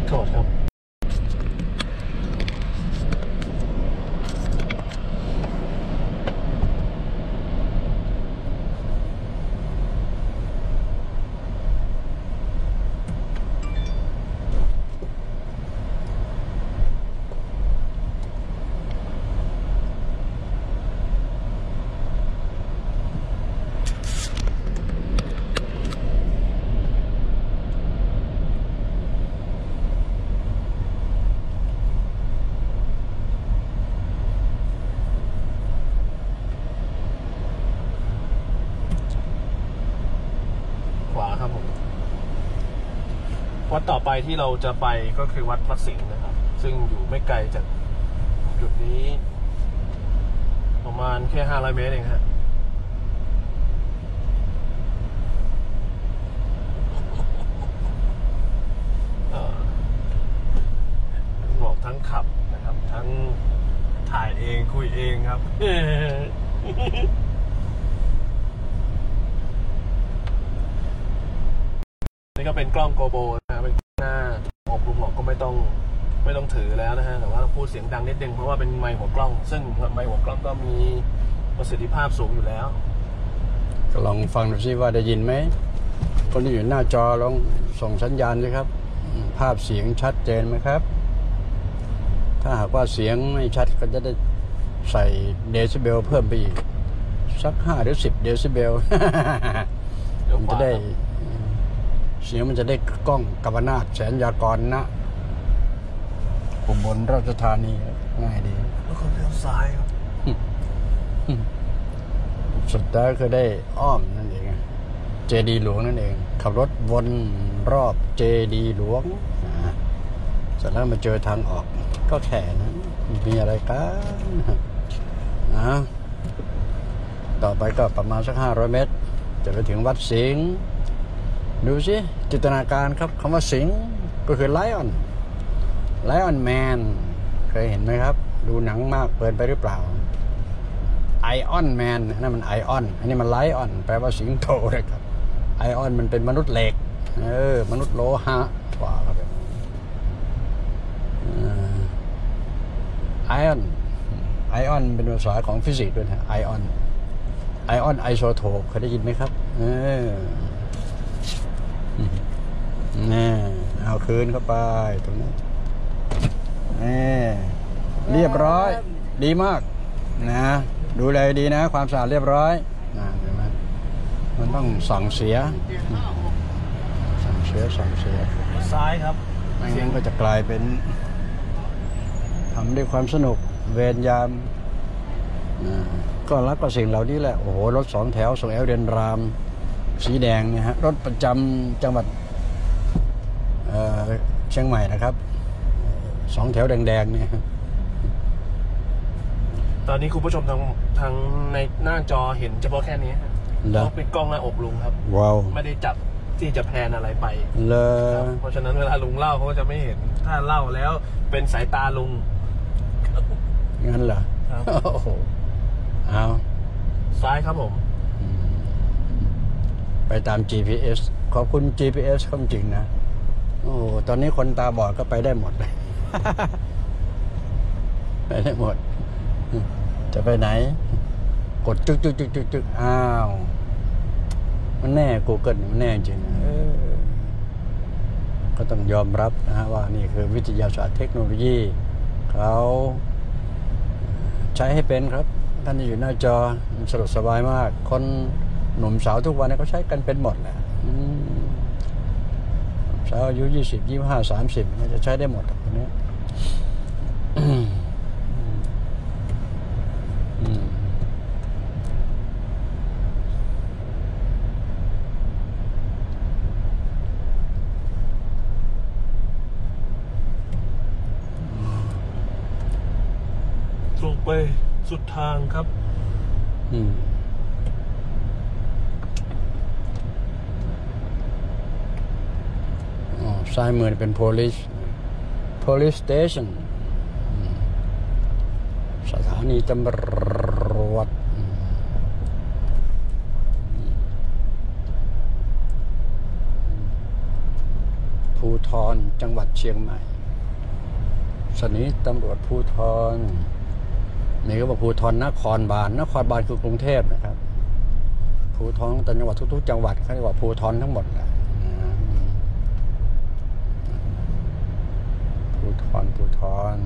โทษครับวัดต่อไปที่เราจะไปก็คือวัดสิงห์นะครับซึ่งอยู่ไม่ไกลจากจุดนี้ประมาณแค่500 เมตรเองฮะบอกทั้งขับนะครับทั้งถ่ายเองคุยเองครับ นี่ก็เป็นกล้องโกโบนะเป็นหน้าอบลุงหลอกก็ไม่ต้องถือแล้วนะฮะแต่ว่าพูดเสียงดังนิดนึงเพราะว่าเป็นไมค์หัวกล้องซึ่งไมค์หัวกล้องก็มีประสิทธิภาพสูงอยู่แล้วก็ลองฟังดูซิว่าได้ยินไหมคนที่อยู่หน้าจอลองส่งสัญญาณสิครับภาพเสียงชัดเจนไหมครับถ้าหากว่าเสียงไม่ชัดก็จะได้ใส่เดซิเบลเพิ่มไปอีกสัก5 หรือ 10 เดซิเบล มันจะได้เสียงมันจะได้กล้องกัปนาถแสนยากรนะอุบลราชธานีง่ายดีแล้วก็เลี้ยวซ้ายครับสุดท้ายคือได้อ้อมนั่นเองเจดีหลวงนั่นเองขับรถวนรอบเจดีหลวงเสร็จแล้วมาเจอทางออกก็แค่นั้นมีอะไรกันนะต่อไปก็ประมาณสัก500 เมตรจะไปถึงวัดสิงห์ดูสิจินตนาการครับคำว่าสิงห์ก็คือไลออนแมนเคยเห็นไหมครับดูหนังมากเกินไปหรือเปล่าไอออนแมนนั่นมันไอออนอันนี้มันไลออนแปลว่าสิงโตเลยครับไอออนมันเป็นมนุษย์เหล็กมนุษย์โลหะกว่าครับไอออนเป็นภาษาของฟิสิกส์ด้วยนะไอออนไอโซโทปเคยได้ยินไหมครับเอาคืนเข้าไปตรงนี้เรียบร้อยดีมากนะดูแลดีนะความสะอาดเรียบร้อยนะเห็นไหมมันต้องส่องเสียซ้ายครับไม่งั้นก็จะกลายเป็นทำด้วยความสนุกเวรยามก็รักกับสิ่งเหล่านี้แหละโอ้โหรถ2 แถวส่งแอลเดนรามสีแดงเนี่ยฮะรถประจำจังหวัดเชียงใหม่นะครับ2 แถวแดงๆเนี่ยตอนนี้คุณผู้ชมทางในหน้าจอเห็นเฉพาะแค่นี้เขาเป็นกล้องหน้าอกลุงครับว้าวไม่ได้จับที่จะแพนอะไรไปเลยเพราะฉะนั้นเวลาลุงเล่าเขาก็จะไม่เห็นถ้าเล่าแล้วเป็นสายตาลุงงั้นเหรอโอ้โหเอาซ้ายครับผมไปตาม GPS ขอบคุณ GPS ความจริงนะโอ้ตอนนี้คนตาบอดก็ไปได้หมดเลย ไปได้หมดจะไปไหนกดจึกอ้าวมันแน่ Google มันแน่จริงก็ต้องยอมรับนะฮะว่านี่คือวิทยาศาสตร์เทคโนโลยีเขาใช้ให้เป็นครับท่านที่อยู่หน้าจอสะดวกสบายมากคนหนุ่มสาวทุกวันนี้เขาใช้กันเป็นหมดแหละสาวอายุ20 25 30จะใช้ได้หมดคนนี้ตรงไปสุดทางครับซ้ายมือเป็น police station สถานีตำรวจภูภูธรจังหวัดเชียงใหม่สถานีตำรวจภูธรนี่ก็บอกภูธรนครบาลคือกรุงเทพนะครับภูธรจังหวัดทุกๆจังหวัดเขาเรียกว่าภูธรทั้งหมดแหละภูธร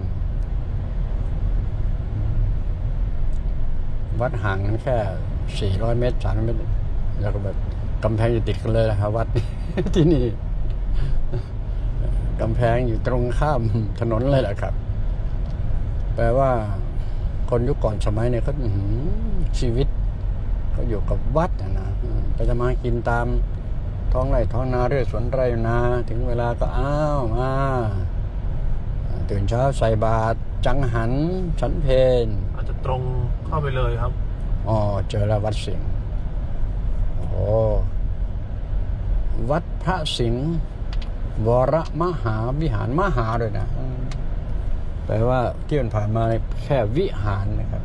วัดห่างกันแค่400 เมตร300 เมตรแล้วก็แบบกำแพงอยู่ติดกันเลยนะครับวัด ที่นี่กำแพงอยู่ตรงข้ามถนนเลยแหละครับแปลว่าคนยุคก่อนสมัยเนี่ยเขาชีวิตเขาอยู่กับวัดนะไปจะมากินตามท้องไร่ท้องนาเรื่อยสวนไร่นาถึงเวลาก็อ้าวมาตื่นเช้าใส่บาตรจังหันฉันเพลอาจจะตรงเข้าไปเลยครับอ๋อเจอแล้ววัดสิงห์โอ้วัดพระสิงห์วรมหาวิหารมหาด้วยนะแปลว่าที่มันผ่านมาแค่วิหารนะครับ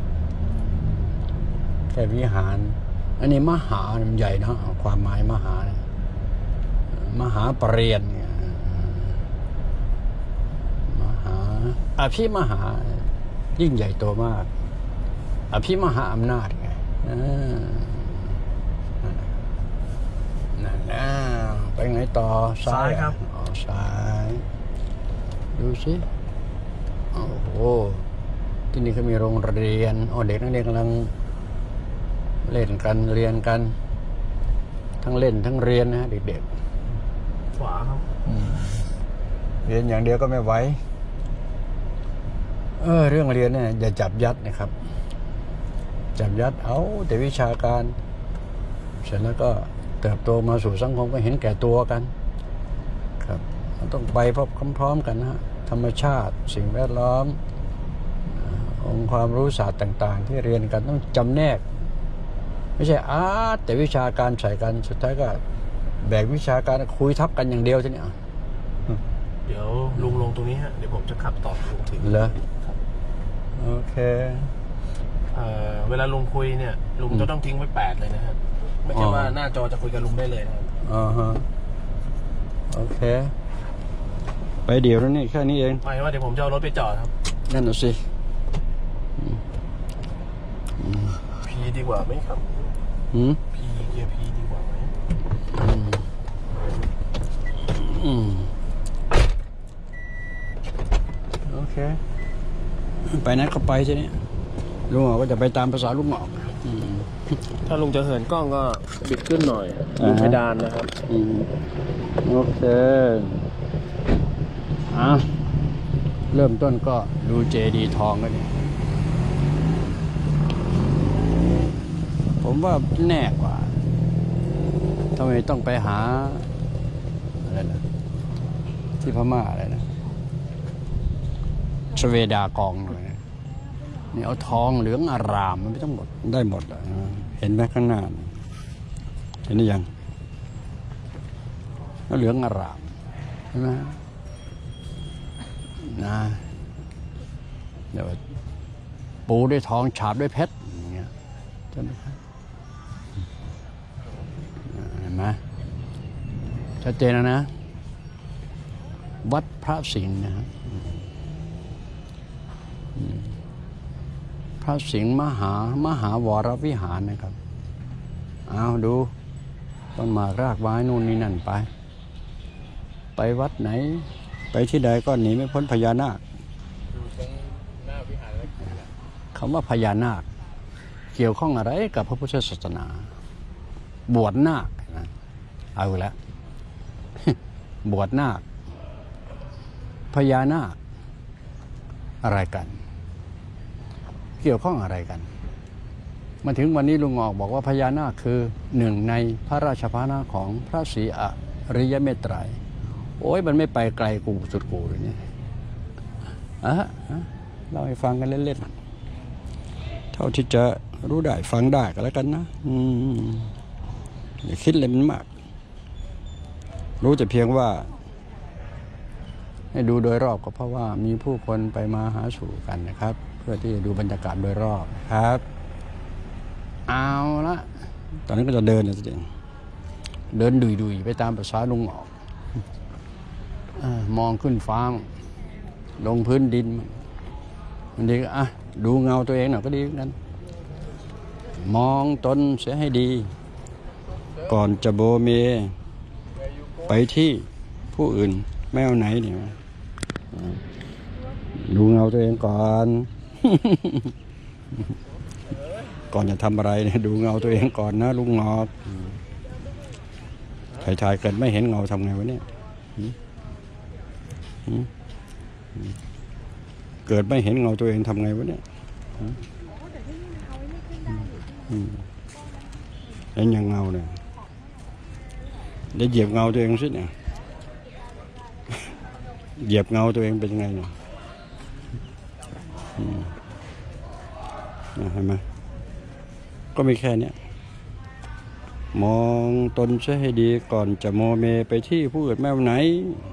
แค่วิหารอันนี้มหามันใหญ่นะความหมายมหามหาปรริญญามหาอภิมหายิ่งใหญ่โตมากอภิมหาอำนาจไงนั่นนะไปไงต่อซ้ายครับซ้ายดูสิโอ้โหที่นี่เขามีโรงเรียนเด็กนักเรียนกำลังเล่นกันเรียนกันทั้งเล่นทั้งเรียนนะเด็กๆขวาครับเรียนอย่างเดียวก็ไม่ไหวเรื่องเรียนเนี่ยอย่าจับยัดนะครับจับยัดเอาแต่วิชาการเสร็จแล้วก็เติบโตมาสู่สังคมก็เห็นแก่ตัวกันครับมันต้องไปพร้อมๆกันนะธรรมชาติสิ่งแวดล้อมองค์ความรู้ศาสตร์ต่างๆที่เรียนกันต้องจำแนกไม่ใช่แต่วิชาการใส่กันสุดท้ายก็แบกวิชาการคุยทับกันอย่างเดียวใช่ไหมเดี๋ยวลุงลงตรงนี้ฮะเดี๋ยวผมจะขับต่อลุงถึงเหรอโอเคเวลาลุงคุยเนี่ยลุงจะต้องทิ้งไว้8เลยนะครับไม่ใช่ว่าหน้าจอจะคุยกับลุงได้เลยนะครับโอเคไปเดี๋ยวแล้วนี่แค่นี้เองไม่ว่าเดี๋ยวผมจะเอารถไปจอดครับนั่นน่ะสิพีดีกว่าไหมครับพีเกียร์พีดีกว่าไหมโอเคไปไหนก็ไปใช่ไหมลุงหงอกก็จะไปตามภาษาลุงหงอกถ้าลุงจะเหินกล้องก็บิดขึ้นหน่อยดูเพดานนะครับโอเคเริ่มต้นก็ดูเจดีย์ทองกันผมว่าแน่กว่าทำไมต้องไปหาอะไรนะที่พม่าอะไรนะชเวดากองเลยนี่เอาทองเหลืองอารามมันไม่ต้องหมดได้หมดอ่ะเห็นไหมข้างหน้าเห็นหรือยังเหลืองอารามใช่ไหมนะเดี๋ยวปูด้วยทองฉาบด้วยเพชรอย่างเงี้ยใช่ไหมครับเห็นไหมชัดเจนแล้วนะวัดพระสิงห์นะครับพระสิงห์มหาวรวิหารนะครับเอาดูต้นหมากรากไม้นู่นนี่นั่นไปวัดไหนไปที่ใดก็หนีไม่พ้นพญานาคคำว่าพญานาคเกี่ยวข้องอะไรกับพระพุทธศาสนาบวชนาคนะเอาแล้วบวชนาคพญานาคอะไรกันเกี่ยวข้องอะไรกันมาถึงวันนี้ลุงออกบอกว่าพญานาคคือหนึ่งในพระราชภาณะของพระศรีอริยเมตไตรโอ้ยมันไม่ไปไกลกูสุดกูเลยเนี่ยเราให้ฟังกันเล่นๆเท่าที่จะรู้ได้ฟังได้ก็แล้วกันนะอย่าคิดอะไรมันมากรู้แต่เพียงว่าให้ดูโดยรอบก็เพราะว่ามีผู้คนไปมาหาสู่กันนะครับเพื่อที่จะดูบรรยากาศโดยรอบครับเอาละตอนนี้ก็จะเดินนะจริงเดินดุยๆไปตามภาษาลุงออกมองขึ้นฟ้าลงพื้นดินมันดีก็ดูเงาตัวเองหน่อยก็ดีกันมองตนเสียให้ดีก่อนจะโบเมไปที่ผู้อื่นไม่เอาไหนเนี่ยดูเงาตัวเองก่อน ก่อนจะทำอะไรเนี่ยดูเงาตัวเองก่อนนะลุงงอกชายเกิดไม่เห็นเงาทำไงวะเนี่ยเกิดไม่เห็นเงาตัวเองทำไงวะเนี่ยเห็นยังเงาเนี่ยได้เหยียบเงาตัวเองสิเนี่ยเหยียบเงาตัวเองเป็นยังไงเนี่ยเห็นไหมก็มีแค่นี้มองตนเสียให้ดีก่อนจะโมเมไปที่ผู้อื่นแม้ไหน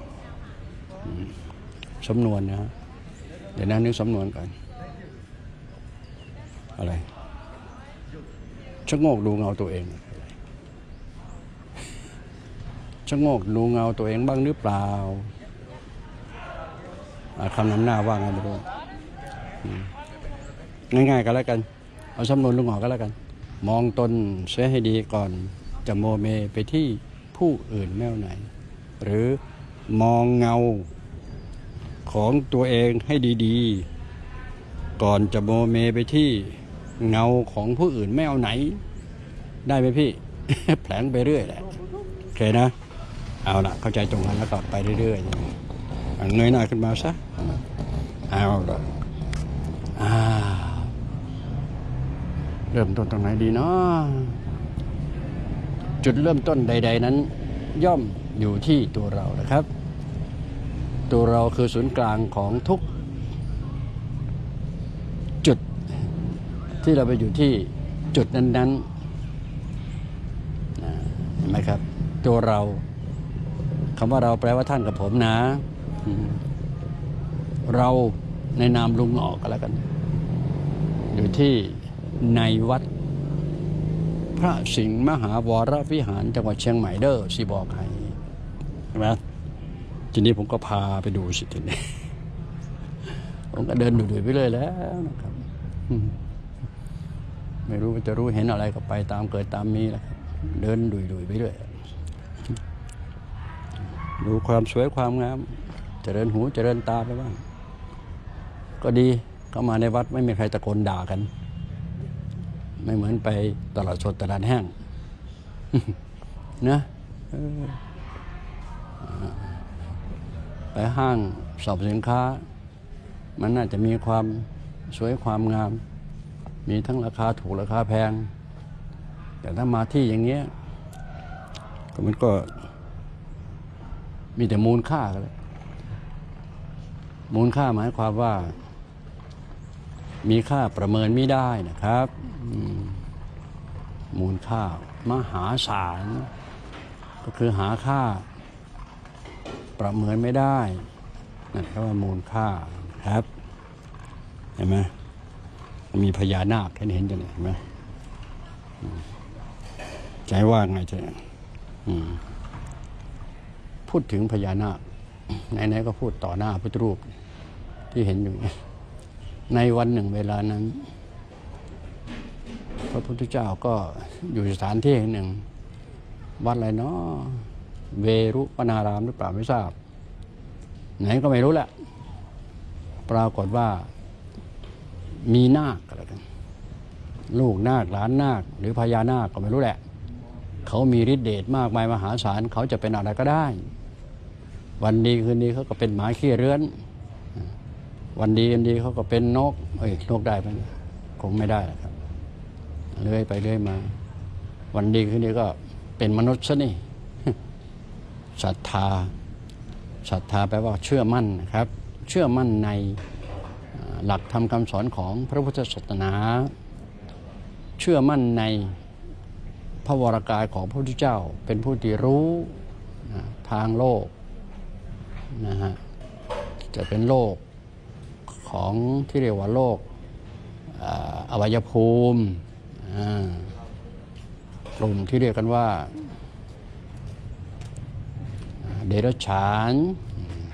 สำนวนนะเดี๋ยวนั้นนึกสำนวนก่อนอะไรชะโงกดูเงาตัวเองชะโงกดูเงาตัวเองบ้างหรือเปล่าคำนำหน้าว่าไงไม่รู้ง่ายๆกันแล้วกันเอาสำนวนลุงหงอก็แล้วกันมองตนเสียให้ดีก่อนจะโมเมไปที่ผู้อื่นแม้ไหนหรือมองเงาของตัวเองให้ดีๆก่อนจะโมเมไปที่เงาของผู้อื่นไม่เอาไหนได้ไหมพี่ แผลงไปเรื่อยแหละโอเคนะเอาละเข้าใจตรงกันแล้วก็ไปเรื่อยๆเงยหน้าขึ้นมาซะเอาละเริ่มต้นตรงไหนดีเนาะจุดเริ่มต้นใดๆนั้นย่อมอยู่ที่ตัวเรานะครับตัวเราคือศูนย์กลางของทุกจุดที่เราไปอยู่ที่จุดนั้นๆเห็นไหมครับตัวเราคำว่าเราแปลว่าท่านกับผมนะเราในนามลุงออกกันแล้วกันอยู่ที่ในวัดพระสิงห์มหาวรวิหารจังหวัดเชียงใหม่เด้อสิบอกให้ใช่ไหมทีนี้ผมก็พาไปดูสิทีนี้ผมก็เดินดูๆไปเลยแล้วนะครับไม่รู้จะรู้เห็นอะไรก็ไปตามเกิดตามมีแหละเดินดุยๆไปเรื่อยดูความสวยความงามเจริญหูเจริญตาไปบ้างก็ดีเข้ามาในวัดไม่มีใครตะโกนด่ากันไม่เหมือนไปตลาดสดตลาดแห้งนะไปห้างสอบสินค้ามันน่าจะมีความสวยความงามมีทั้งราคาถูกราคาแพงแต่ถ้ามาที่อย่างเงี้ยก็มันก็มีแต่มูลค่ากันเลยมูลค่าหมายความว่ามีค่าประเมินไม่ได้นะครับมูลค่ามหาศาลก็คือหาค่าประเมินไม่ได้นั่นก็ว่ามูลค่าครับเห็นไหมมีพญานาคเห็นกันเห็นไหมใจว่าไงจะพูดถึงพญานาคไหนๆก็พูดต่อหน้าพุทธรูปที่เห็นอยู่ในวันหนึ่งเวลานั้นพระพุทธเจ้าก็อยู่สถานที่แห่งหนึ่งวัดอะไรเนาะเวรุวนารามหรือเปล่าไม่ทราบไหนก็ไม่รู้แหละปรากฏว่ามีนาคอะไรกันลูกนาคหลานนาคหรือพญานาคก็ไม่รู้แหละเขามีฤทธิ์เดชมากมายมหาศาลเขาจะเป็นอะไรก็ได้วันดีคืนดีเขาก็เป็นหมาขี้เรื้อนวันดีคืนดีเขาก็เป็นนกนกได้ไหมคงไม่ได้ครับเลื่อยไปเลื่อยมาวันดีคืนดีก็เป็นมนุษย์ซะนี่ศรัทธาแปลว่าเชื่อมั่นนะครับเชื่อมั่นในหลักธรรมคำสอนของพระพุทธศาสนาเชื่อมั่นในพระวรากายของพระพุทธเจ้าเป็นผู้ที่รู้ทางโลกนะฮะจะเป็นโลกของที่เรียกว่าโลกอวัยภูมิกลุ่มที่เรียกกันว่าเดรัจฉาน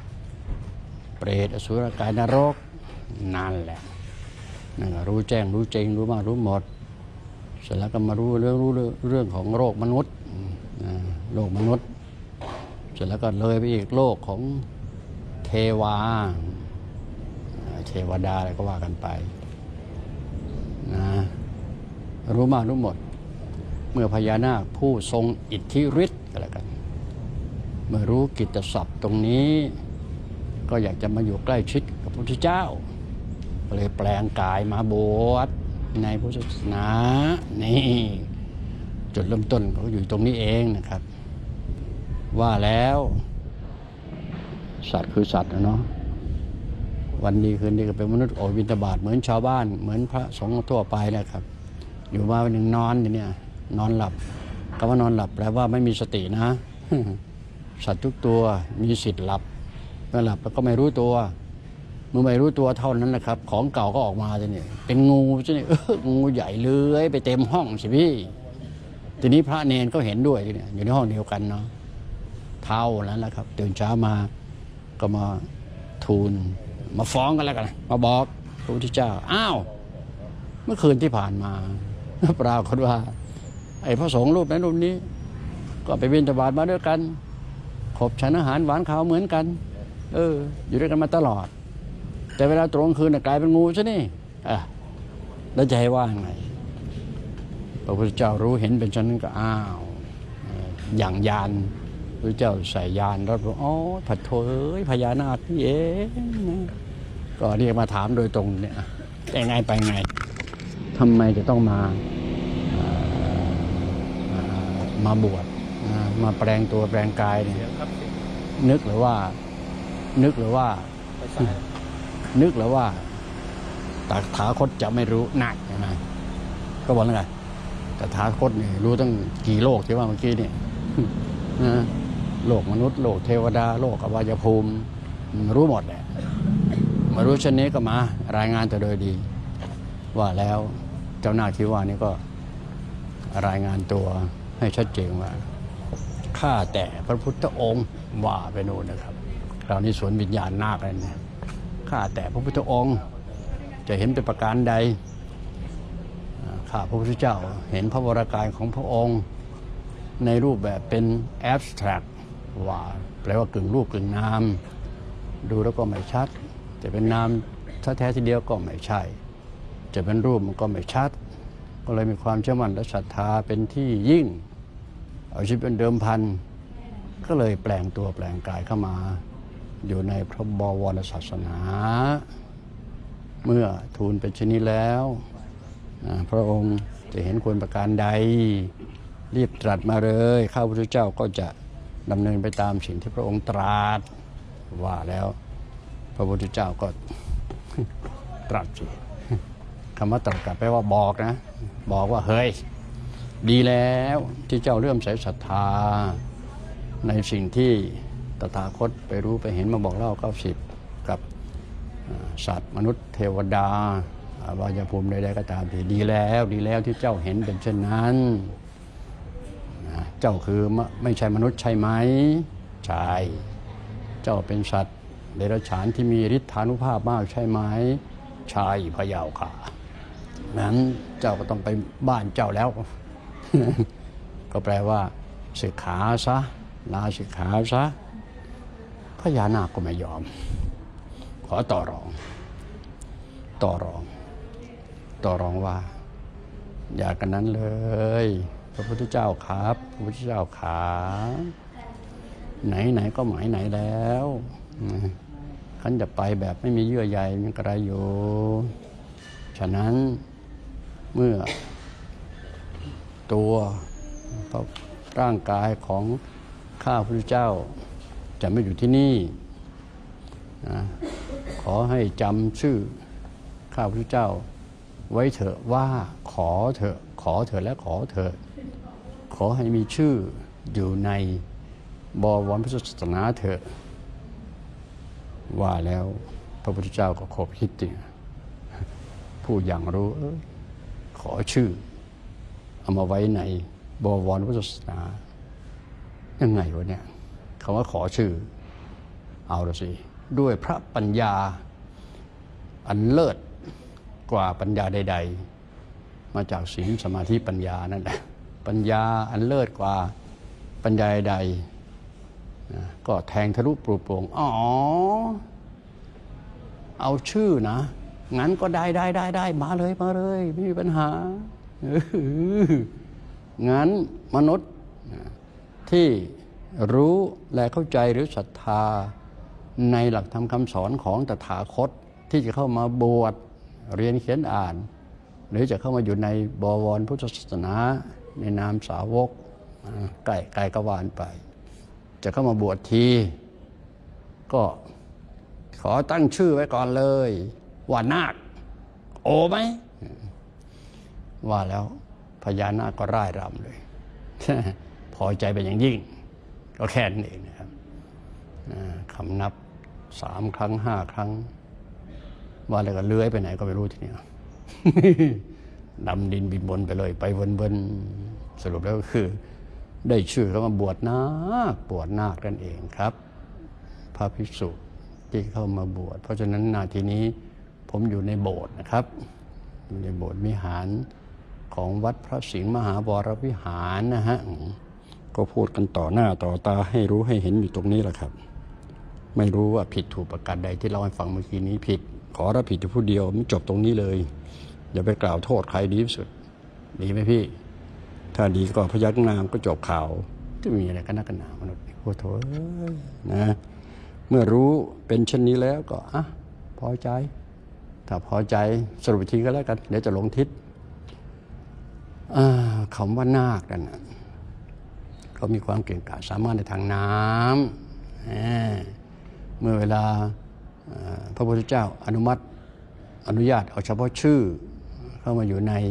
รตอสุรกายนรกนั่นแหละนั่นรู้แจ้งรู้จริงรู้มากรู้หมดเสร็จแล้วก็มารู้เรื่องของโลกมนุษย์โลกมนุษย์เสร็จแล้วก็เลยไปอีกโลกของเทวาเทวดาอะไรก็ว่ากันไปนะรู้มากรู้หมดเมื่อพญานาคผู้ทรงอิทธิฤทธิ์ก็แล้วกันเมื่อรู้กิตติศัพท์ตรงนี้ก็อยากจะมาอยู่ใกล้ชิดกับพระพุทธเจ้าเลยแปลงกายมาบวชในพุทธศาสนานี่จุดเริ่มต้นเขาอยู่ตรงนี้เองนะครับว่าแล้วสัตว์คือสัตว์นะเนาะวันดีคืนดีก็เป็นมนุษย์ออกบิณฑบาตเหมือนชาวบ้านเหมือนพระสงฆ์ทั่วไปนะครับอยู่มาวันหนึ่งนอนอยู่เนี่ยนอนหลับคำว่านอนหลับแปลว่าไม่มีสตินะสัตว์ทุกตัวมีสิทธิ์หลับเมื่อหลับแล้วก็ไม่รู้ตัวเมื่อไม่รู้ตัวเท่านั้นแหละครับของเก่าก็ออกมาจะเนี่ยเป็นงูใช่ไหมงูใหญ่เลื้อยไปเต็มห้องสิพี่ทีนี้พระเนรก็เห็นด้วยเนี่ยอยู่ในห้องเดียวกันเนาะเท่านั้นแหละครับตื่นเช้ามาก็มาทูลมาฟ้องกันแล้วกันมาบอกพระพุทธเจ้าอ้าวเมื่อคืนที่ผ่านมาปรากฏว่าไอ้พระสงฆ์รูปนั้นรูปนี้ก็ไปบิณฑบาตมาด้วยกันขบฉันอาหารหวานข้าวเหมือนกันอยู่ด้วยกันมาตลอดแต่เวลาตรงคืนกลายเป็นงูซะนี่แล้วจะให้ว่าไงพระพุทธเจ้ารู้เห็นเป็นฉะนั้นก็อ้าวอย่างยานพระเจ้าใส่ยานแล้วบอกอ๋อผัดโถยพญานาคนี่เองก็เรียกมาถามโดยตรงเนี่ยแต่ไงไปไงทำไมจะต้องมาบวชมาแปลงตัวแปลงกายเนี่ยนึกหรือว่าตถาคตจะไม่รู้หนักใช่ไหมก็บอกแล้วไงตถาคตนี่รู้ตั้งกี่โลกที่ว่าเมื่อกี้เนี่ยโลกมนุษย์โลกเทวดาโลกอบายภูมิรู้หมดแหละมารู้เช่นนี้ก็มารายงานแต่โดยดีว่าแล้วเจ้าหน้าที่ว่านี่ก็รายงานตัวให้ชัดเจนว่าข้าแต่พระพุทธองค์ว่าไปโน่นนะครับคราวนี้สวนวิญญาณนาคเลยเนี่ยข้าแต่พระพุทธองค์จะเห็นเป็นประการใดข้าพระพุทธเจ้าเห็นพระวรากายของพระองค์ในรูปแบบเป็นแอบสแตรกว่าแปลว่ากึ่งรูปกึ่งนามดูแล้วก็ไม่ชัดจะเป็นนามแท้ๆทีเดียวก็ไม่ใช่จะเป็นรูปมันก็ไม่ชัดก็เลยมีความเชื่อมั่นและศรัทธาเป็นที่ยิ่งเอาชีวิตเป็นเดิมพันก็เลยแปลงตัวแปลงกายเข้ามาอยู่ในพระบวรศาสนาเมื่อทูลเป็นเช่นนี้แล้วพระองค์จะเห็นควรประการใดรีบตรัสมาเลยข้าพระพุทธเจ้าก็จะดำเนินไปตามสิ่งที่พระองค์ตรัสว่าแล้วพระพุทธเจ้าก็ตรัสสิคำว่าตรัสกลับแปลว่าบอกนะบอกว่าเฮ้ยดีแล้วที่เจ้าเลื่อมใสศรัทธาในสิ่งที่ตถาคตไปรู้ไปเห็นมาบอกเล่า90กับสัตว์มนุษย์เทวดาวายภูมิใดๆก็ตามดีแล้วที่เจ้าเห็นเป็นเช่นนั้นเจ้าคือไม่ใช่มนุษย์ใช่ไหมใช่เจ้าเป็นสัตว์เดรัจฉานที่มีฤทธานุภาพมากใช่ไหมใช่พระเยาค่ะนั้นเจ้าก็ต้องไปบ้านเจ้าแล้ว ก็แปลว่าสิกขาซะลาสิกขาซะพญานาคก็ไม่ยอมขอต่อรองว่าอย่ากันนั้นเลยพระพุทธเจ้าครับพระพุทธเจ้าขาไหนก็หมายไหนแล้วขันจะไปแบบไม่มีเยื่อใยมันกระไรอยู่ฉะนั้นเมื่อตัวร่างกายของข้าพระพุทธเจ้าจะไม่อยู่ที่นี่ขอให้จำชื่อข้าพระพุทธเจ้าไว้เถอะว่าขอเถอะและขอเถอะขอให้มีชื่ออยู่ในบวรพุทธศาสนาเถอะว่าแล้วพระพุทธเจ้าก็ขบคิดจริงผู้อย่างรู้ขอชื่อเอามาไว้ในบวรพุทธศาสนายังไงวะเนี่ยคำว่าขอชื่อเอาละสิด้วยพระปัญญาอันเลิศกว่าปัญญาใดๆมาจากศีลสมาธิปัญญานั่นแหละปัญญาอันเลิศกว่าปัญญาใดก็แทงทะลุปลุกโปร่งอ๋อเอาชื่อนะงั้นก็ได้มาเลยไม่มีปัญหางั้นมนุษย์ที่รู้และเข้าใจหรือศรัทธาในหลักธรรมคำสอนของตถาคตที่จะเข้ามาบวชเรียนเขียนอ่านหรือจะเข้ามาอยู่ในบวรพุทธศาสนาในนามสาวกไก่กวานไปจะเข้ามาบวชทีก็ขอตั้งชื่อไว้ก่อนเลยว่านาคโอไหมว่าแล้วพญานาคก็ร่ายรำเลยพอใจเป็นอย่างยิ่งก็แค่นั้นเองนะครับคำนับ3 ครั้ง 5 ครั้งว่าแล้วก็เลื้อยไปไหนก็ไม่รู้ทีนี้ดำดินบินบนไปเลยไปวนๆสรุปแล้วก็คือได้ชื่อเขามาบวชนาคนั่นเองครับพระภิกษุที่เข้ามาบวชเพราะฉะนั้นนาทีนี้ผมอยู่ในโบสถ์นะครับอยู่ในโบสถ์วิหารของวัดพระสิงห์มหาบวรวิหารนะฮะก็พูดกันต่อหน้าต่อตาให้รู้ให้เห็นอยู่ตรงนี้แหละครับไม่รู้ว่าผิดถูกประการใดที่เราให้ฟังเมื่อกี้นี้ผิดขอรับผิดอยู่ผู้เดียวไม่จบตรงนี้เลยอย่าไปกล่าวโทษใครดีที่สุดดีไหมพี่ถ้าดีก็พยักหน้าก็จบข่าวจะมีอะไรกันนักกันหนามนุษย์โอ้โถนะเมื่อรู้เป็นเช่นนี้แล้วก็พอใจถ้าพอใจสรุปทีก็แล้วกันเดี๋ยวจะลงทิศคำว่านาคนั่นนะเขามีความเก่งกาจสามารถในทางน้ำเมื่อเวลาพระพุทธเจ้าอนุญาตเอาเฉพาะชื่อเข้ามาอยู่ใน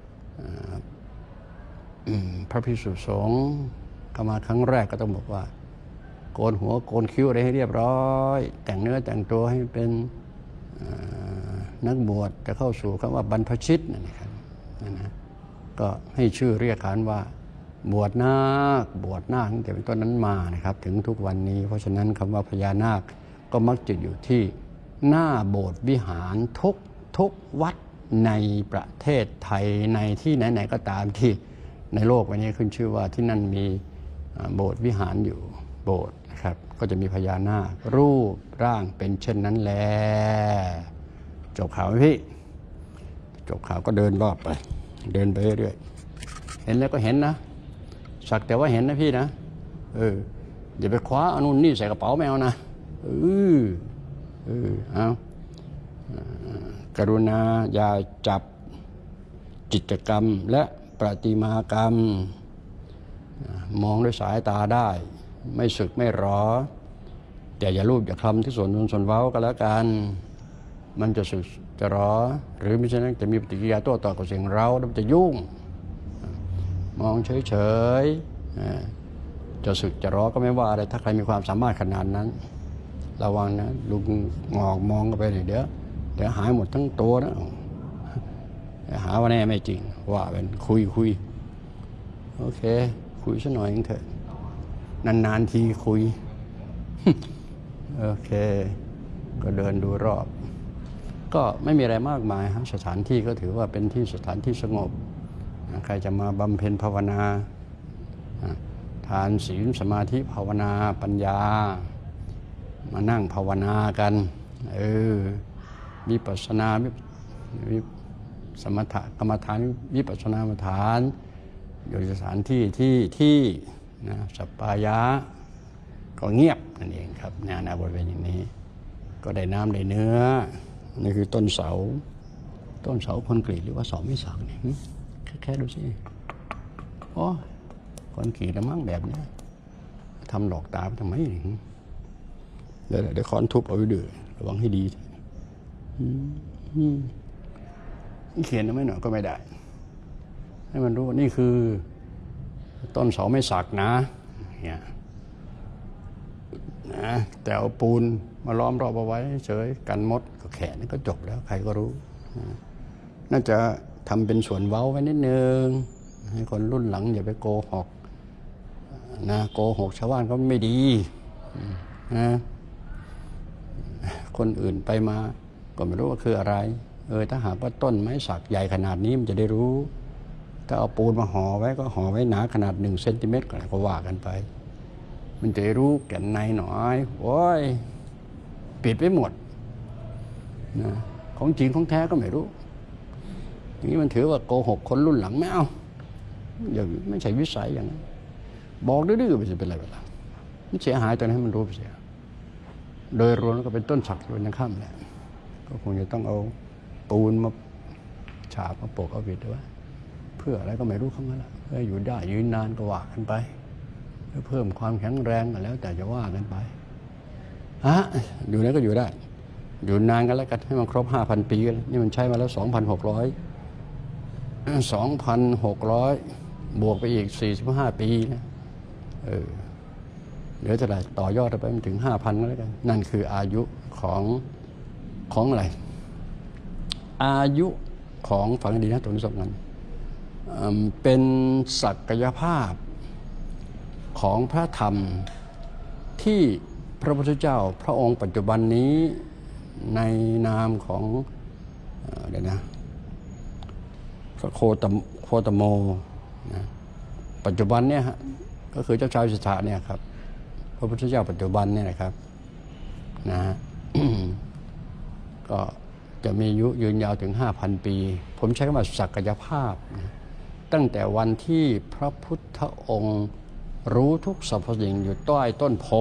พระภิกษุสงฆ์เข้ามาครั้งแรกก็ต้องบอกว่าโกนหัวโกนคิ้วอะไรให้เรียบร้อยแต่งเนื้อแต่งตัวให้เป็นนักบวชจะเข้าสู่คำว่าบรรพชิตนะครับนะก็ให้ชื่อเรียกขานว่าบวชนาคตั้งแต่เป็นต้นนั้นมานะครับถึงทุกวันนี้เพราะฉะนั้นคำว่าพญานาคก็มักจะอยู่ที่หน้าโบสถ์วิหารทุกวัดในประเทศไทยในที่ไหนๆก็ตามที่ในโลกวันนี้ขึ้นชื่อว่าที่นั่นมีโบสถ์วิหารอยู่โบสถ์นะครับก็จะมีพญานาครูปร่างเป็นเช่นนั้นแหละจบข่าวไหมพี่จบข่าวก็เดินรอบไปเดินไปเรื่อยๆเห็นแล้วก็เห็นนะสักแต่ว่าเห็นนะพี่นะอย่าไปคว้าอนุนี่ใส่กระเป๋าแมวนะเอากรุณาอย่าจับจิตรกรรมและประติมากรรมมองด้วยสายตาได้ไม่สึกไม่หรอแต่อย่ารูปอย่าคลำที่ส่วนนูนส่วนเว้าก็แล้วกันมันจะสึกจะหรอหรือไม่เช่นนั้นจะมีปฏิกิริยาโต้ตอบกับสิ่งเราแล้วมันจะยุ่งมองเฉยจะสึกจะหรอก็ไม่ว่าอะไรถ้าใครมีความสามารถขนาดนั้นระวังนะลุงงอกมองกันไปเดี๋ยวหายหมดทั้งตัวนะหาว่าแน่ไม่จริงว่าเป็นคุยโอเคคุยสักหน่อยเถอะนานๆทีคุยโอเคก็เดินดูรอบก็ไม่มีอะไรมากมายสถานที่ก็ถือว่าเป็นที่สถานที่สงบใครจะมาบำเพ็ญภาวนาทานศีลสมาธิภาวนาปัญญามานั่งภาวนากันวิปัสสนาสมถะกรรมฐานวิปัสสนากรรมฐานอยู่ในสถานที่นะสัปปายะก็เงียบนั่นเองครับในบริเวณอย่างนี้ก็ได้น้ำได้เนื้อนี่คือต้นเสาคอนกรีตหรือว่าเสาไม่สักเนี่ยแค่ดูสิคอนกรีตละมั้งแบบนี้ทำหลอกตาทำไมเดี๋ยวค้อนทุบเอาไว้ดื้อระวังให้ดีเขียนไม่หน่อยก็ไม่ได้ให้มันรู้ว่านี่คือต้นเสาไม่สักนะเนี่ยนะแต่เอาปูนมาล้อมรอบเอาไว้เฉยกันมดก็แค่นี้ก็จบแล้วใครก็รู้น่าจะทำเป็นส่วนเว้าไว้นิดนึงให้คนรุ่นหลังอย่าไปโกหกนะโกหกชาวบ้านก็ไม่ดีนะคนอื่นไปมาก็ไม่รู้ว่าคืออะไรถ้าหากว่าต้นไม้สักใหญ่ขนาดนี้มันจะได้รู้ถ้าเอาปูนมาห่อไว้ก็ห่อไว้หนาขนาด1 เซนติเมตรก็ว่ากันไปมันจะรู้แก่นในหน่อยโอ้ยปิดไว้หมดนะของจริงของแท้ก็ไม่รู้อย่างนี้มันถือว่าโกหกคนรุ่นหลังไม่เอาอย่างไม่ใช่วิสัยอย่างนั้นบอกดื้อๆไปจะเป็นอะไรไปล่ะไม่เสียหายตอนให้มันรู้ไปเสียโดยรวมก็เป็นต้นสักอยู่ในข้ามแหละก็คงจะต้องเอาปูนมาฉาบมาโปะเอาปิดไว้เพื่ออะไรก็ไม่รู้เข้ามาละเพื่ออยู่ได้ยืนนานก็ว่ากันไปเพื่อเพิ่มความแข็งแรงกันแล้วแต่จะว่ากันไปอยู่ไหนก็อยู่ได้อยู่นานกันแล้วกันให้มันครบ 5,000 ปีกันนี่มันใช้มาแล้ว 2,600 บวกไปอีก45 ปีนะเดี๋ยวจะได้ต่อยอดไปมันถึง 5,000 แล้วกันนั่นคืออายุของอะไรอายุของฝังดีนะตรงนี้สำคัญเป็นศักยภาพของพระธรรมที่พระพุทธเจ้าพระองค์ปัจจุบันนี้ในนามของเดี๋ยวนะพระโคตโมนะปัจจุบันเนี่ยก็คือเจ้าชายสิทธัตถะเนี่ยครับพระพุทธเจ้าปัจจุบันเนี่ยนะครับนะ ก็จะมีอายุยืนยาวถึง 5,000 ปีผมใช้คำว่าศักยภาพนะตั้งแต่วันที่พระพุทธองค์รู้ทุกสรรพสิ่งอยู่ใต้ต้นโพ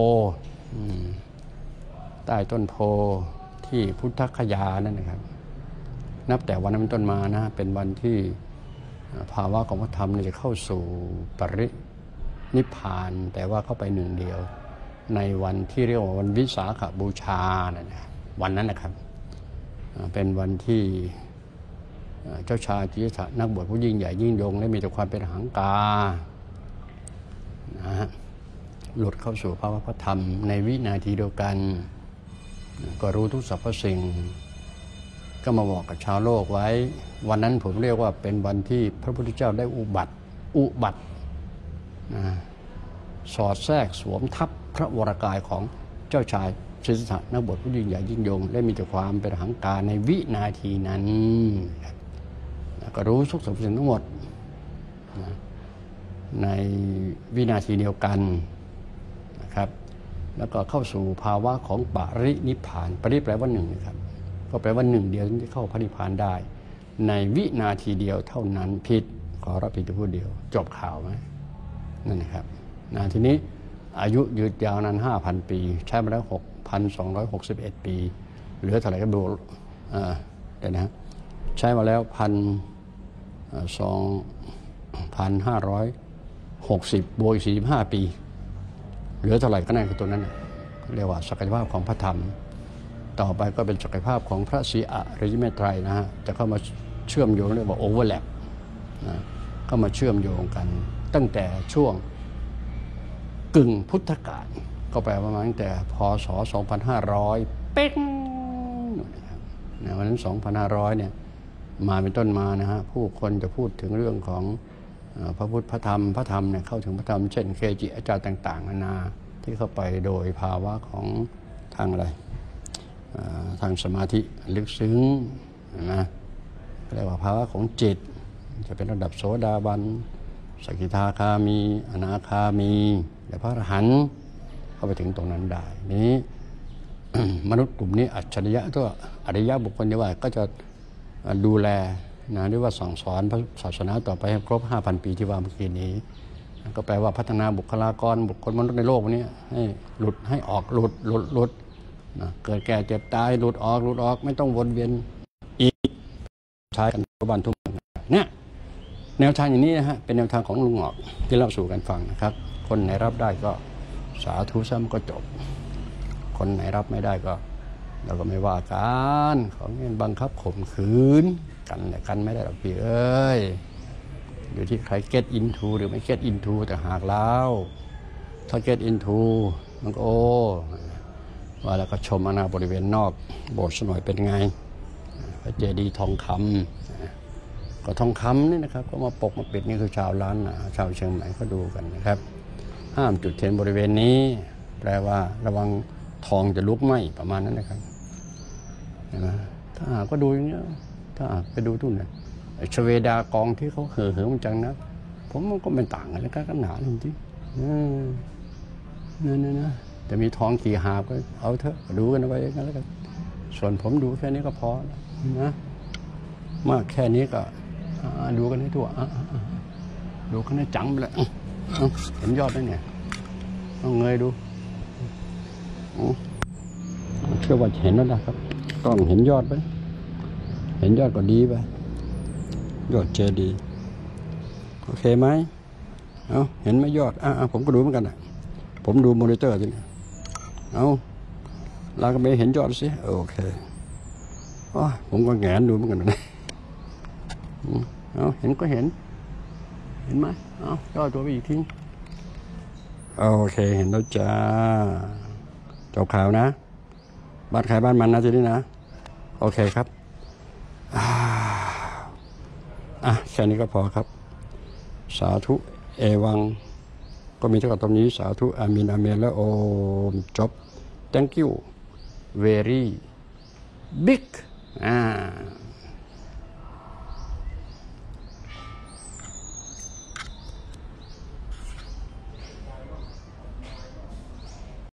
ใต้ต้นโพที่พุทธคยานั่นนะครับนับแต่วันนั้นเป็นต้นมานะเป็นวันที่ภาวะของพระธรรมจะเข้าสู่ปรินิพพานแต่ว่าเข้าไปหนึ่งเดียวในวันที่เรียกว่าวันวิสาขบูชานะวันนั้นนะครับเป็นวันที่เจ้าชายจิตตะนักบวชผู้ยิ่งใหญ่ยิ่งยงและมีแต่ความเป็นหังกานะหลุดเข้าสู่ภาวะพระธรรมในวินาทีเดียวกันก็รู้ทุกสรรพสิ่งก็มาบอกกับชาวโลกไว้วันนั้นผมเรียกว่าเป็นวันที่พระพุทธเจ้าได้อุบัติสอดแทรกสวมทับพระวรกายของเจ้าชายสิทธัตถะนักบวชผู้ยิ่งใหญ่ยิ่งยงและมีแต่ความเป็นหังกาในวินาทีนั้นก็รู้ทุกสรรพสิ่งทั้งหมดในวินาทีเดียวกันนะครับแล้วก็เข้าสู่ภาวะของปรินิพพานปริแปลว่าหนึ่งนะครับก็แปลว่าหนึ่งเดียวที่เข้าพระนิพพานได้ในวินาทีเดียวเท่านั้นผิดขอรับผิดแต่พูดเดียวจบข่าวไหมนั่นนะครับทีนี้อายุยืดยาวนาน 5,000 ปีใช้มาแล้ว 6,261 ปีเหลือเท่าไหร่ก็ดูเดี๋ยวนะใช้มาแล้ว2,560 บวก45 ปีเหลือเท่าไหร่ก็นั่นคือตัวนั้นเรียกว่าศักยภาพของพระธรรมต่อไปก็เป็นศักยภาพของพระศรีอริยเมตไตรนะฮะจะเข้ามาเชื่อมโยงเรียกว่าโอเวอร์แลปนะเข้ามาเชื่อมโยงกันตั้งแต่ช่วงกึ่งพุทธกาลก็แปลว่ามาตั้งแต่พศ 2500 เป๊งนะครับวันนั้น 2,500 เนี่ยมาเป็นต้นมานะฮะผู้คนจะพูดถึงเรื่องของพระพุทธพระธรรมเนี่ยเข้าถึงพระธรรมเช่นเกจิอาจารย์ต่างๆนานาที่เข้าไปโดยภาวะของทางอะไรทางสมาธิลึกซึ้งนะเรียกว่าภาวะของจิตจะเป็นระดับโสดาบันสกิทาคามีอนาคามีและพระอรหันต์เข้าไปถึงตรงนั้นได้นี้ มนุษย์กลุ่มนี้อัจฉริยะตัวอริยะบุคคลที่ว่าก็จะดูแลนะหรือว่าสั่งสอนพระศาสนาต่อไปให้ครบ 5,000 ปีที่ว่าเมื่อกี้นี้ก็แปลว่าพัฒนาบุคลากรบุคคลมนุษย์ในโลกนี้ให้หลุดให้ออกหลุดนะเกิดแก่เจ็บตายหลุดออกไม่ต้องวนเวียนอีกใช้กันทุกวันทุกเมืองเนี่ยแนวทางอย่างนี้นะฮะเป็นแนวทางของลุงหงอกที่เล่าสู่กันฟังนะครับคนไหนรับได้ก็สาธุซ้ำก็จบคนไหนรับไม่ได้ก็เราก็ไม่ว่ากันของเงินบังคับข่มขืนกันแต่กันไม่ได้หรอกพี่เอ้ยอยู่ที่ใคร get into หรือไม่ get into แต่หากแล้วถ้า get into มันก็ว่าแล้วก็ชมอาณาบริเวณนอกโบสถ์หน่อยเป็นไงพระเจดีย์ทองคำก็ทองคำนี่นะครับก็มาปกมาปิดนี่คือชาวล้านนาชาวเชียงใหม่เขาดูกันนะครับห้ามจุดเทียนบริเวณนี้แปลว่าระวังทองจะลุกไหม้ประมาณนั้นนะครับเห็นไหมถ้าหากก็ดูอย่างเงี้ยถ้าหากไปดูทุ่นเนี่ยชเวดากองที่เขาเห่อมันจังนะผมมันก็ไม่ต่างกันแล้วกันหนาจริงๆนะแต่มีทองขี่หาบก็เอาเถอะดูกันไปกันแล้วกันส่วนผมดูแค่นี้ก็พอนะมากแค่นี้ก็ดูกันให้ทั่วดูกันให้จังไปเลยเห็นยอดไหมเนี่ยต้องเงยดูเชื่อว่าเห็นแล้วนะครับต้องเห็นยอดไปเห็นยอดก็ดีไปยอดเจดีโอเคไหมเอาเห็นไหมยอดผมก็ดูเหมือนกันนะผมดูมอนิเตอร์สิเอาเราก็ไม่เห็นยอดสิโอเคผมก็แงนดูเหมือนกันนะเอาเห็นก็เห็นไหมเอาย่อตัวไปอีกทีโอเคเห็นแล้วจ้าจบข่าวนะบ้านใครบ้านมันนะทีนี้นะโอเคครับแค่นี้ก็พอครับสาธุเอวังก็มีเท่ากับตรงนี้สาธุอามินอาเมนและโอมจบ thank you very big